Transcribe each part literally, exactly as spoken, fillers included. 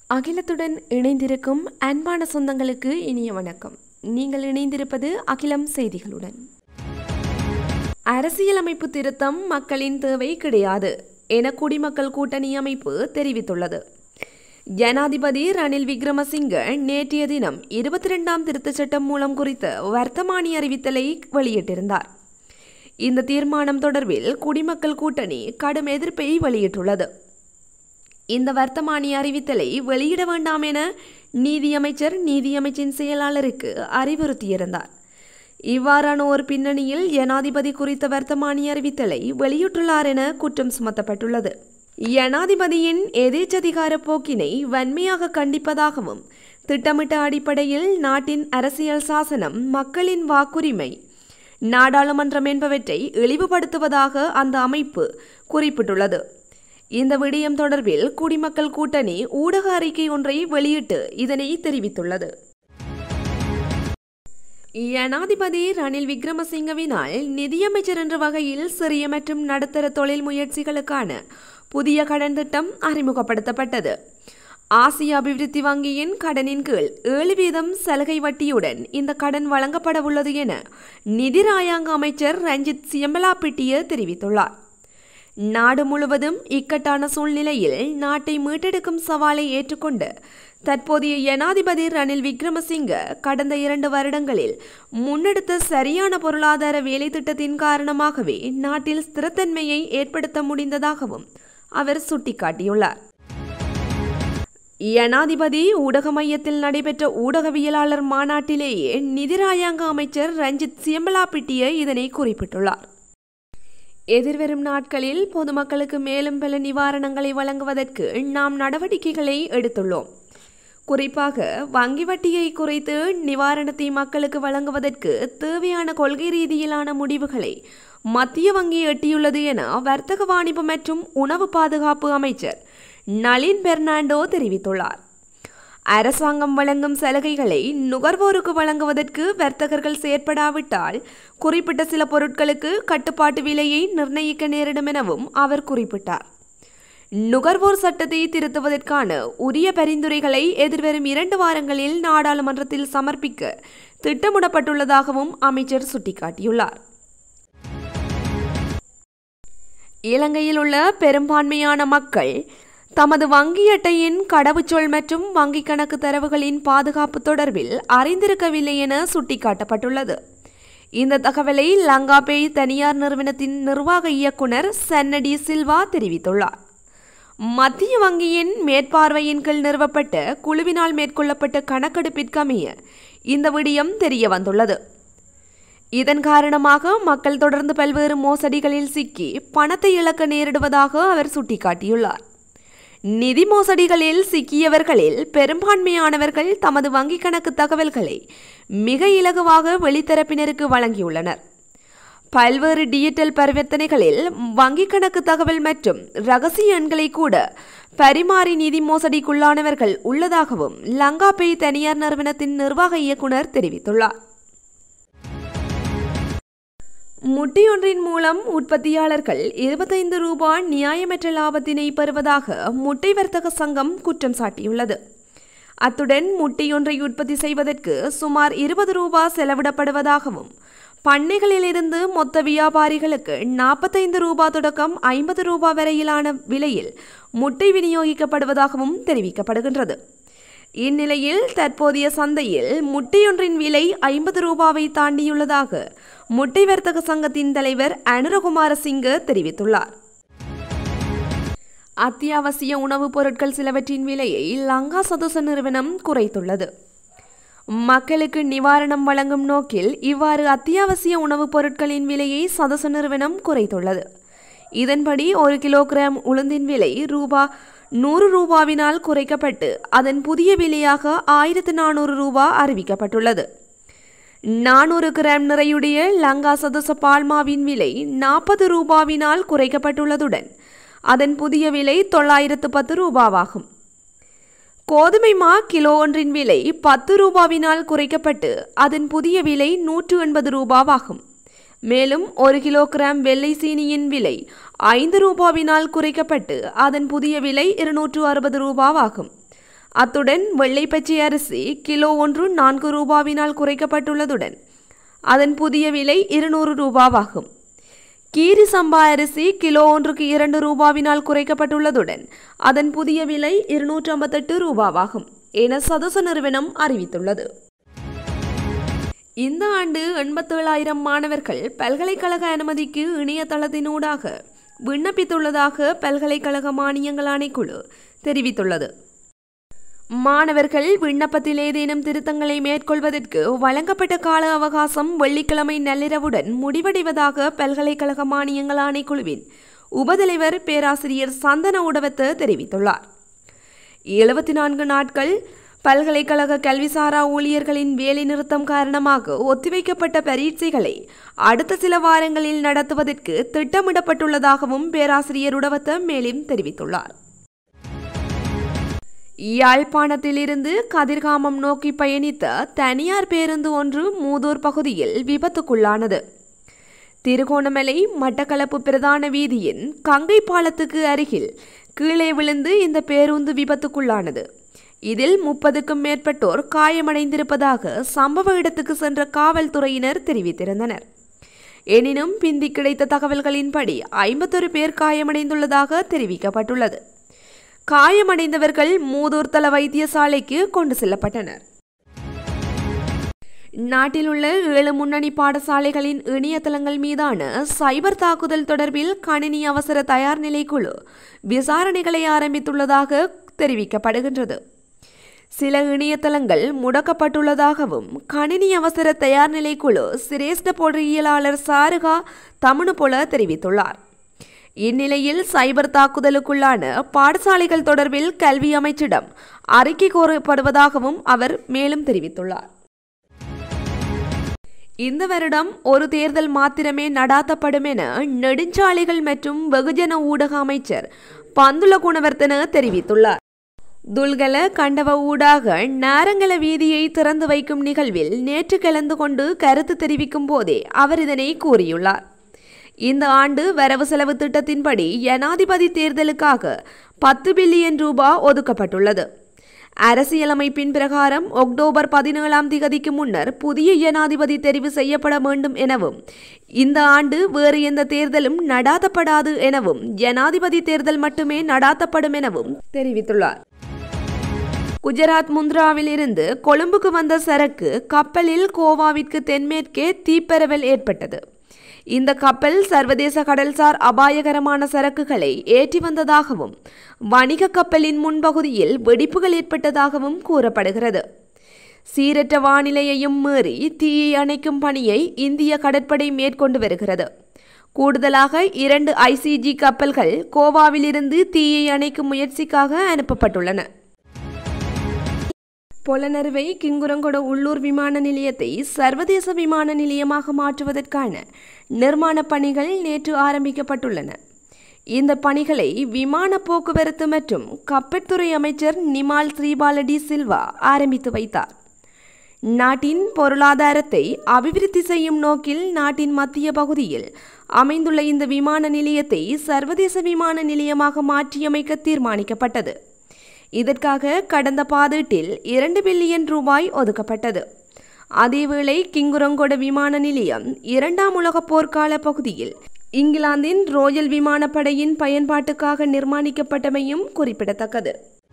அகிலத்துடன் இணைந்திருக்கும் அன்பான சொந்தங்களுக்கு இனிய வணக்கம். நீங்கள் இணைந்திருப்பது அகிலம் செய்திகளுடன். அரசியலமைப்பு திருத்தம் மக்களின் தேவை கிடையாது என குடிமக்கள் கூட்டணி அமைப்பு தெரிவித்துள்ளது. ஜனாதிபதி ரணில் விக்ரமசிங்க நேற்றைய தினம் இருபத்தி இரண்டாம் திருத்தச் சட்டம் மூலம் குறித்த வர்த்தமானி அறிவித்தலை வெளியிட்டிருந்தார். இந்த தீர்மானம் தொடர்பில் குடிமக்கள் கூட்டணி கடும் எதிர்ப்பை வெளியிட்டுள்ளது. இந்த வர்த்தமானி அறிவித்தலை வெளியிட வேண்டாம் என நீதியமைச்சர் நீதியமைச்சின் செயலாளருக்கு அறிவுறுத்தியிருந்தார். இவ்வாறான ஒரு பின்னணியில் ஜனாதிபதி குறித்த வர்த்தமானி அறிவித்தலை வெளியிட்டுள்ளார் என குற்றம் சுமத்தப்பட்டுள்ளது. ஜனாதிபதியின் எதேச்சதிகார போக்கினை வன்மையாக கண்டிப்பதாகவும் திட்டமிட்ட அடிப்படையில் நாட்டின் அரசியல் சாசனம், மக்களின் வாக்குரிமை, நாடாளுமன்றம் என்பவற்றை இழிவுபடுத்துவதாக அந்த அமைப்பு குறிப்பிட்டுள்ளது. இந்த விடயம் தொடர்பில் குடிமக்கள் கூட்டணி ஊடக அறிக்கை ஒன்றை வெளியிட்டு இதனை தெரிவித்துள்ளது. ஜனாதிபதி ரணில் விக்ரமசிங்கவினால் நிதியமைச்சர் என்ற வகையில் சிறிய மற்றும் நடுத்தர தொழில் முயற்சிகளுக்கான புதிய கடன் திட்டம் அறிமுகப்படுத்தப்பட்டது. ஆசிய அபிவிருத்தி வங்கியின் கடனின் கீழ் ஏழு வீதம் சலுகை வட்டியுடன் இந்த கடன் வழங்கப்பட உள்ளது என நிதி ராயாங்க அமைச்சர் ரஞ்சித் சியம்பலாபிட்டிய தெரிவித்துள்ளார். நாடு முழுவதும் இக்கட்டான சூழ்நிலையில் நாட்டை மீட்டெடுக்கும் சவாலை ஏற்றுக்கொண்டு தற்போதைய ஜனாதிபதி ரணில் விக்ரமசிங்க கடந்த இரண்டு வருடங்களில் முன்னெடுத்த சரியான பொருளாதார வேலை திட்டத்தின் காரணமாகவே நாட்டில் ஸ்திரத்தன்மையை ஏற்படுத்த முடிந்ததாகவும் அவர் சுட்டிக்காட்டியுள்ளார். ஜனாதிபதி ஊடக மையத்தில் நடைபெற்ற ஊடகவியலாளர் மாநாட்டிலேயே நிதி ராயாங்க அமைச்சர் ரஞ்சித் சியம்பலாபிட்டிய இதனை குறிப்பிட்டுள்ளார். எதிர்வரும் நாட்களில் பொதுமக்களுக்கு மேலும் பல நிவாரணங்களை வழங்குவதற்கு நாம் நடவடிக்கைகளை எடுத்துள்ளோம். குறிப்பாக வங்கி வட்டியை குறைத்து நிவாரணத்தை மக்களுக்கு வழங்குவதற்கு தேவையான கொள்கை ரீதியிலான முடிவுகளை மத்திய வங்கி எட்டியுள்ளது என வர்த்தக வாணிபு மற்றும் உணவு பாதுகாப்பு அமைச்சர் நளின் பெர்னாண்டோ தெரிவித்துள்ளார். அரசாங்கம் வழங்கும் சலுகைகளை நுகர்வோருக்கு வழங்குவதற்கு வர்த்தகர்கள் செயற்படாவிட்டால் குறிப்பிட்ட சில பொருட்களுக்கு கட்டுப்பாட்டு விலையை நிர்ணயிக்க நேரிடும் எனவும் அவர் குறிப்பிட்டார். நுகர்வோர் சட்டத்தை திருத்துவதற்கான உரிய பரிந்துரைகளை எதிர்வரும் இரண்டு வாரங்களில் நாடாளுமன்றத்தில் சமர்ப்பிக்க திட்டமிடப்பட்டுள்ளதாகவும் அமைச்சர் சுட்டிக்காட்டியுள்ளார். இலங்கையில் உள்ள பெரும்பான்மையான மக்கள் தமது வங்கி அட்டையின் கடவுச்சொல் மற்றும் வங்கிக் கணக்கு தரவுகளின் பாதுகாப்பு தொடர்பில் அறிந்திருக்கவில்லை என சுட்டிக்காட்டப்பட்டுள்ளது. இந்த தகவலை லங்காபே தனியார் நிறுவனத்தின் நிர்வாக இயக்குனர் சன்னடி சில்வா தெரிவித்துள்ளார். மத்திய வங்கியின் மேற்பார்வையின் கீழ் நிறுவப்பட்ட குழுவினால் மேற்கொள்ளப்பட்ட கணக்கெடுப்பிற்கமைய இந்த விடயம் தெரிய வந்துள்ளது. இதன் காரணமாக மக்கள் தொடர்ந்து பல்வேறு மோசடிகளில் சிக்கி பணத்தை இழக்க நேரிடுவதாக அவர் சுட்டிக்காட்டியுள்ளார். நிதி மோசடிகளில் சிக்கியவர்களில் பெரும்பான்மையானவர்கள் தமது வங்கிக் கணக்கு தகவல்களை மிக இலகுவாக வெளித்தரப்பினருக்கு வழங்கியுள்ளனர். பல்வேறு டிஜிட்டல் பரிவர்த்தனைகளில் வங்கிக் கணக்கு தகவல் மற்றும் இரகசிய எண்களை கூட பரிமாறி நிதி மோசடிக்குள்ளானவர்கள் உள்ளதாகவும் லங்காபே தனியார் நிறுவனத்தின் நிர்வாக இயக்குனர் தெரிவித்துள்ளார். முட்டையொன்றின் மூலம் உற்பத்தியாளர்கள் இருபத்தைந்து ரூபாய் நியாயமற்ற லாபத்தினை பெறுவதாக முட்டை வர்த்தக சங்கம் குற்றம் சாட்டியுள்ளது. அத்துடன் முட்டையொன்றை உற்பத்தி செய்வதற்கு சுமார் இருபது ரூபாய் செலவிடப்படுவதாகவும் பண்ணைகளிலிருந்து மொத்த வியாபாரிகளுக்கு நாற்பத்தைந்து ரூபாய் தொடக்கம் ஐம்பது ரூபாய் வரையிலான விலையில் முட்டை விநியோகிக்கப்படுவதாகவும் தெரிவிக்கப்படுகின்றது. இந்நிலையில் தற்போதைய சந்தையில் முட்டையொன்றின் விலை ஐம்பது ரூபாவை தாண்டியுள்ளதாக முட்டை வர்த்தக சங்கத்தின் தலைவர் அனுரகுமார சிங்க தெரிவித்துள்ளார். அத்தியாவசிய உணவுப் பொருட்கள் சிலவற்றின் விலையை லங்கா சதொச நிறுவனம் குறைத்துள்ளது. மக்களுக்கு நிவாரணம் வழங்கும் நோக்கில் இவ்வாறு அத்தியாவசிய உணவுப் பொருட்களின் விலையை சதொச நிறுவனம் குறைத்துள்ளது. இதன்படி ஒரு கிலோகிராம் உளுந்தின் விலை ரூபா நூறு ரூபாவினால் குறைக்கப்பட்டு அதன் புதிய விலையாக ஆயிரத்து நானூறு ரூபாய் அறிவிக்கப்பட்டுள்ளது. நானூறு கிராம் நிறையுடைய லங்கா சதொச பால்மாவின் விலை நாற்பது ரூபாவினால் குறைக்கப்பட்டுள்ளதுடன் அதன் புதிய விலை தொள்ளாயிரத்து பத்து ரூபாவாகும். கோதுமை மா கிலோ ஒன்றின் விலை பத்து ரூபாவினால் குறைக்கப்பட்டு அதன் புதிய விலை நூற்று எண்பது ரூபாவாகும். மேலும் ஒரு கிலோகிராம் வெள்ளை சீனியின் விலை ஐந்து ரூபாவினால் குறைக்கப்பட்டு அதன் புதிய விலை இருநூற்று அறுபது ரூபாவாகும். அத்துடன் வெள்ளை பச்சை அரிசி கிலோ ஒன்று நான்கு ரூபாவினால் குறைக்கப்பட்டுள்ளதுடன் அதன் புதிய விலை இருநூறு ரூபாவாகும். கீரி சம்பா அரிசி கிலோ ஒன்றுக்கு இரண்டு ரூபாவினால் குறைக்கப்பட்டுள்ளதுடன் அதன் புதிய விலை இருநூற்றி ஐம்பத்தெட்டு ரூபாவாகும் என சதச நிறுவனம் அறிவித்துள்ளது. இந்த ஆண்டு எண்பத்தேழாயிரம் மாணவர்கள் பல்கலைக்கழக அனுமதிக்கு இணையதளத்தினூடாக விண்ணப்பித்துள்ளதாக பல்கலைக்கழக மானியங்கள் ஆணைக்குழு தெரிவித்துள்ளது. மாணவர்கள் விண்ணப்பத்தில் ஏதேனும் திருத்தங்களை மேற்கொள்வதற்கு வழங்கப்பட்ட கால அவகாசம் வெள்ளிக்கிழமை நள்ளிரவுடன் முடிவடைவதாக பல்கலைக்கழக மானியங்கள் ஆணைக்குழுவின் உபதலைவர் பேராசிரியர் சந்தன உடவத்து தெரிவித்துள்ளார். எழுபத்தி நான்கு நாட்கள் பல்கலைக்கழக கல்விசாரா ஊழியர்களின் வேலைநிறுத்தம் காரணமாக ஒத்திவைக்கப்பட்ட பரீட்சைகளை அடுத்த சில வாரங்களில் நடத்துவதற்கு திட்டமிடப்பட்டுள்ளதாகவும் பேராசிரியர் உடவத்து மேலும் தெரிவித்துள்ளார். யாழ்ப்பாணத்திலிருந்து கதிர்காமம் நோக்கி பயணித்த தனியார் பேருந்து ஒன்று மூதூர் பகுதியில் விபத்துக்குள்ளானது. திருகோணமலை மட்டக்களப்பு பிரதான வீதியின் கங்கை பாலத்துக்கு அருகில் கீழே விழுந்து இந்த பேருந்து விபத்துக்குள்ளானது. இதில் முப்பதுக்கும் மேற்பட்டோர் காயமடைந்திருப்பதாக சம்பவ இடத்துக்கு சென்ற காவல்துறையினர் தெரிவித்திருந்தனர். எனினும் பிந்தி கிடைத்த தகவல்களின்படி ஐம்பத்தொரு பேர் காயமடைந்துள்ளதாக தெரிவிக்கப்பட்டுள்ளது. காயமடைந்தவர்கள் மூதூர் தள வைத்தியசாலைக்கு கொண்டு செல்லப்பட்டனர். நாட்டில் உள்ள ஏழு முன்னணி பாடசாலைகளின் இணையதளங்கள் மீதான சைபர் தாக்குதல் தொடர்பில் கணினி அவசர தயார் நிலை குழு விசாரணைகளை ஆரம்பித்துள்ளதாக தெரிவிக்கப்படுகின்றது. சில இணையதளங்கள் முடக்கப்பட்டுள்ளதாகவும் கணினி அவசர தயார் நிலை குழு சிரேஷ்ட பொறியியலாளர் சாருகா தமுனுபொல தெரிவித்துள்ளார். இந்நிலையில் சைபர் தாக்குதலுக்குள்ளான பாடசாலைகள் தொடர்பில் கல்வி அமைச்சிடம் அறிக்கை கோரப்படுவதாகவும் அவர் மேலும் தெரிவித்துள்ளார். இந்த வருடம் ஒரு தேர்தல் மாத்திரமே நடாத்தப்படும் என நெடுஞ்சாலைகள் மற்றும் வெகுஜன ஊடக அமைச்சர் பந்துல குணவர்த்தன தெரிவித்துள்ளார். துல்கல கண்டவ ஊடாக நாரங்கல வீதியை திறந்து வைக்கும் நிகழ்வில் நேற்று கலந்து கொண்டு கருத்து தெரிவிக்கும் போதே அவர் இதனை கூறியுள்ளார். இந்த ஆண்டு வரவு செலவு திட்டத்தின்படி ஜனாதிபதி தேர்தலுக்காக பத்து பில்லியன் ரூபாய் ஒதுக்கப்பட்டுள்ளது. அரசியலமைப்பின் பிரகாரம் அக்டோபர் பதினேழாம் திகதிக்கு முன்னர் புதிய ஜனாதிபதி தெரிவு செய்யப்பட வேண்டும் எனவும் இந்த ஆண்டு வேறு எந்த தேர்தலும் நடாத்தப்படாது எனவும் ஜனாதிபதி தேர்தல் மட்டுமே நடாத்தப்படும் எனவும் தெரிவித்துள்ளார். குஜராத் முந்த்ராவில் இருந்து கொழும்புக்கு வந்த சரக்கு கப்பலில் கோவாவிற்கு தென்மேற்கே தீப்பரவல் ஏற்பட்டது. இந்த கப்பல் சர்வதேச கடல்சார் அபாயகரமான சரக்குகளை ஏற்றி வந்ததாகவும் வணிக கப்பலின் முன்பகுதியில் வெடிப்புகள் ஏற்பட்டதாகவும் கூறப்படுகிறது. சீரற்ற வானிலையையும் மீறி தீயை அணைக்கும் பணியை இந்திய கடற்படை மேற்கொண்டு வருகிறது. கூடுதலாக இரண்டு ஐசிஜி கப்பல்கள் கோவாவிலிருந்து தீயை அணைக்கும் முயற்சிக்காக அனுப்பப்பட்டுள்ளன. பொலனறுவை கிங்குரங்கொட உள்ளூர் விமான நிலையத்தை சர்வதேச விமான நிலையமாக மாற்றுவதற்கான நிர்மாண பணிகள் நேற்று ஆரம்பிக்கப்பட்டுள்ளன. இந்த பணிகளை விமான போக்குவரத்து மற்றும் கப்பற்துறை அமைச்சர் நிமால் ஸ்ரீபாலடி சில்வா ஆரம்பித்து வைத்தார். நாட்டின் பொருளாதாரத்தை அபிவிருத்தி செய்யும் நோக்கில் நாட்டின் மத்திய பகுதியில் அமைந்துள்ள இந்த விமான நிலையத்தை சர்வதேச விமான நிலையமாக மாற்றியமைக்க தீர்மானிக்கப்பட்டது. இதற்காக கடந்த பாதீட்டில் இரண்டு பில்லியன் ரூபாய் ஒதுக்கப்பட்டது. அதேவேளை கிங்குரங்கொட விமான நிலையம் இரண்டாம் உலக போர்க்கால பகுதியில் இங்கிலாந்தின் ரோயல் விமானப்படையின் பயன்பாட்டுக்காக நிர்மாணிக்கப்பட்டமையும் குறிப்பிடத்தக்கது.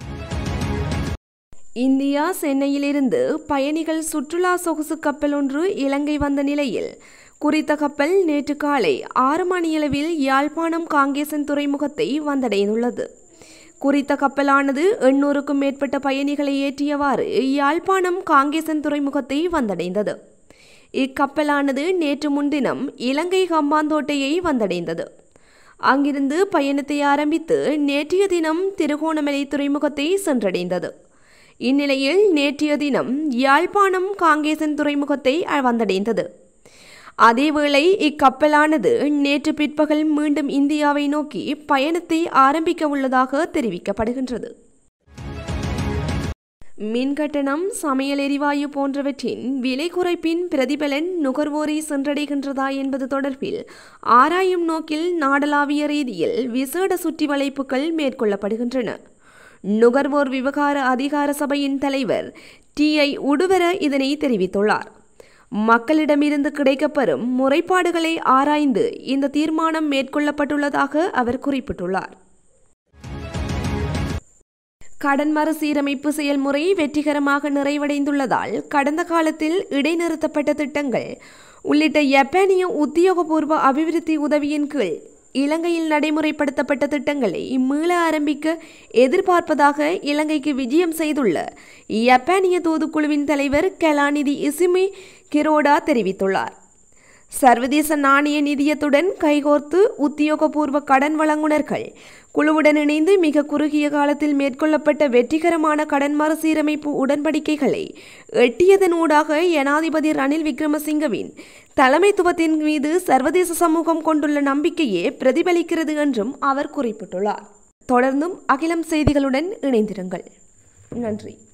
இந்தியா சென்னையிலிருந்து பயணிகள் சுற்றுலா சொகுசு கப்பல் ஒன்று இலங்கை வந்த நிலையில் குறித்த கப்பல் நேற்று காலை ஆறு மணியளவில் யாழ்ப்பாணம் காங்கேசன் துறைமுகத்தை வந்தடைந்துள்ளது. குறித்த கப்பலானது எண்ணூறுக்கும் மேற்பட்ட பயணிகளை ஏற்றியவாறு யாழ்ப்பாணம் காங்கேசன் துறைமுகத்தை வந்தடைந்தது. இக்கப்பலானது நேற்று முன்தினம் இலங்கை ஹம்பாந்தோட்டையை வந்தடைந்தது. அங்கிருந்து பயணத்தை ஆரம்பித்து நேற்றைய தினம் திருகோணமலை துறைமுகத்தை சென்றடைந்தது. இந்நிலையில் நேற்றைய தினம் யாழ்ப்பாணம் காங்கேசன் துறைமுகத்தை வந்தடைந்தது. அதேவேளை இக்கப்பலானது நேற்று பிற்பகல் மீண்டும் இந்தியாவை நோக்கி பயணத்தை ஆரம்பிக்க உள்ளதாக தெரிவிக்கப்படுகின்றது. மின்கட்டணம், சமையல் எரிவாயு போன்றவற்றின் விலை குறைப்பின் பிரதிபலன் நுகர்வோரை சென்றடைகின்றதா என்பது தொடர்பில் ஆராயும் நோக்கில் நாடளாவிய ரீதியில் விசேட சுற்றி வளைப்புகள் மேற்கொள்ளப்படுகின்றன. நுகர்வோர் விவகார அதிகார சபையின் தலைவர் டி ஐ உடுவர இதனை தெரிவித்துள்ளார். மக்களிடமிருந்து கிடைக்கப்பெறும் முறைப்பாடுகளை ஆராய்ந்து இந்த தீர்மானம் மேற்கொள்ளப்பட்டுள்ளதாக அவர் குறிப்பிட்டுள்ளார். கடன் மறுசீரமைப்பு செயல்முறை வெற்றிகரமாக நிறைவடைந்துள்ளதால் கடந்த காலத்தில் இடைநிறுத்தப்பட்ட திட்டங்கள் உள்ளிட்ட யப்பானிய உத்தியோகபூர்வ அபிவிருத்தி உதவியின் கீழ் இலங்கையில் நடைமுறைப்படுத்தப்பட்ட திட்டங்களை மீள ஆரம்பிக்க எதிர்பார்ப்பதாக இலங்கைக்கு விஜயம் செய்துள்ள யப்பானிய தூதுக்குழுவின் தலைவர் கலாநிதி இசுமி கிரோடா தெரிவித்துள்ளார். சர்வதேச நாணய நிதியத்துடன் கைகோர்த்து உத்தியோகபூர்வ கடன் வழங்குனர்கள் குழுவுடன் இணைந்து மிக குறுகிய காலத்தில் மேற்கொள்ளப்பட்ட வெற்றிகரமான கடன் மறுசீரமைப்பு உடன்படிக்கைகளை எட்டியதனூடாக ஜனாதிபதி ரணில் விக்ரமசிங்கவின் தலைமைத்துவத்தின் மீது சர்வதேச சமூகம் கொண்டுள்ள நம்பிக்கையே பிரதிபலிக்கிறது என்றும் அவர் குறிப்பிட்டுள்ளார். தொடர்ந்தும் அகிலம் செய்திகளுடன் இணைந்திருங்கள். நன்றி.